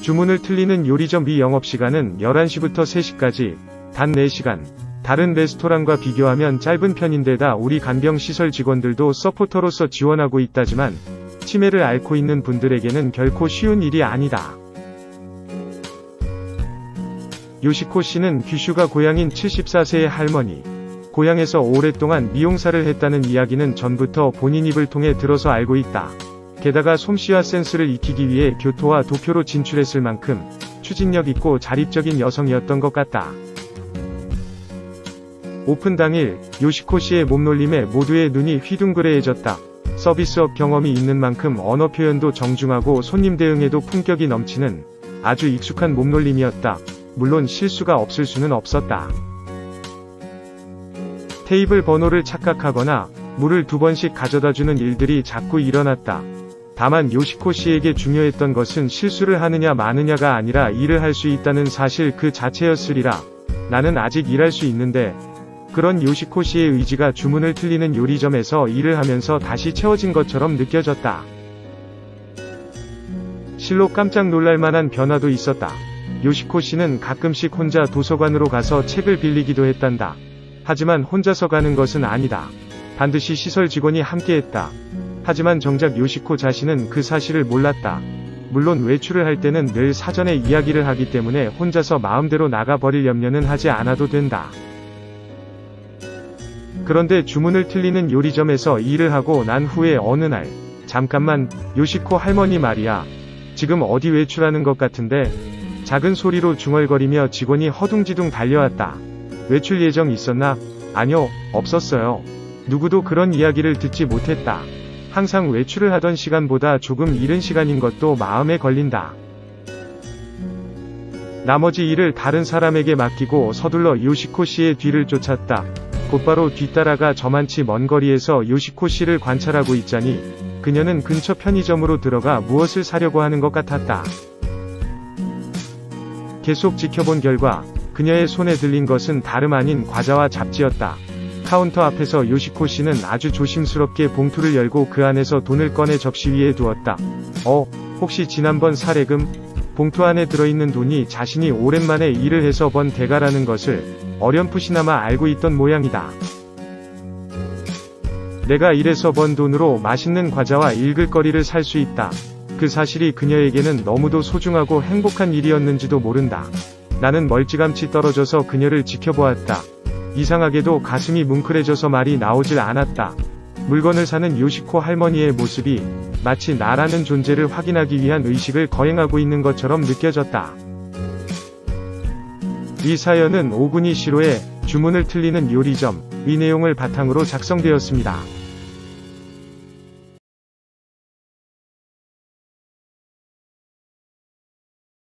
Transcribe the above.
주문을 틀리는 요리점 위 영업시간은 11시부터 3시까지, 단 4시간. 다른 레스토랑과 비교하면 짧은 편인데다 우리 간병시설 직원들도 서포터로서 지원하고 있다지만 치매를 앓고 있는 분들에게는 결코 쉬운 일이 아니다. 요시코 씨는 규슈가 고향인 74세의 할머니. 고향에서 오랫동안 미용사를 했다는 이야기는 전부터 본인 입을 통해 들어서 알고 있다. 게다가 솜씨와 센스를 익히기 위해 교토와 도쿄로 진출했을 만큼 추진력 있고 자립적인 여성이었던 것 같다. 오픈 당일, 요시코 씨의 몸놀림에 모두의 눈이 휘둥그레해졌다. 서비스업 경험이 있는 만큼 언어 표현도 정중하고 손님 대응에도 품격이 넘치는 아주 익숙한 몸놀림이었다. 물론 실수가 없을 수는 없었다. 테이블 번호를 착각하거나 물을 2번씩 가져다주는 일들이 자꾸 일어났다. 다만 요시코 씨에게 중요했던 것은 실수를 하느냐 마느냐가 아니라 일을 할 수 있다는 사실 그 자체였으리라. 나는 아직 일할 수 있는데, 그런 요시코 씨의 의지가 주문을 틀리는 요리점에서 일을 하면서 다시 채워진 것처럼 느껴졌다. 실로 깜짝 놀랄만한 변화도 있었다. 요시코 씨는 가끔씩 혼자 도서관으로 가서 책을 빌리기도 했단다. 하지만 혼자서 가는 것은 아니다. 반드시 시설 직원이 함께했다. 하지만 정작 요시코 자신은 그 사실을 몰랐다. 물론 외출을 할 때는 늘 사전에 이야기를 하기 때문에 혼자서 마음대로 나가버릴 염려는 하지 않아도 된다. 그런데 주문을 틀리는 요리점에서 일을 하고 난 후에 어느 날, 잠깐만, 요시코 할머니 말이야. 지금 어디 외출하는 것 같은데? 작은 소리로 중얼거리며 직원이 허둥지둥 달려왔다. 외출 예정 있었나? 아니요, 없었어요. 누구도 그런 이야기를 듣지 못했다. 항상 외출을 하던 시간보다 조금 이른 시간인 것도 마음에 걸린다. 나머지 일을 다른 사람에게 맡기고 서둘러 요시코 씨의 뒤를 쫓았다. 곧바로 뒤따라가 저만치 먼 거리에서 요시코 씨를 관찰하고 있자니 그녀는 근처 편의점으로 들어가 무엇을 사려고 하는 것 같았다. 계속 지켜본 결과 그녀의 손에 들린 것은 다름 아닌 과자와 잡지였다. 카운터 앞에서 요시코 씨는 아주 조심스럽게 봉투를 열고 그 안에서 돈을 꺼내 접시 위에 두었다. 혹시 지난번 사례금? 봉투 안에 들어있는 돈이 자신이 오랜만에 일을 해서 번 대가라는 것을 어렴풋이나마 알고 있던 모양이다. 내가 일해서 번 돈으로 맛있는 과자와 읽을 거리를 살 수 있다. 그 사실이 그녀에게는 너무도 소중하고 행복한 일이었는지도 모른다. 나는 멀찌감치 떨어져서 그녀를 지켜보았다. 이상하게도 가슴이 뭉클해져서 말이 나오질 않았다. 물건을 사는 요시코 할머니의 모습이 마치 나라는 존재를 확인하기 위한 의식을 거행하고 있는 것처럼 느껴졌다. 이 사연은 오구니 시로의 주문을 틀리는 요리점 위 내용을 바탕으로 작성되었습니다.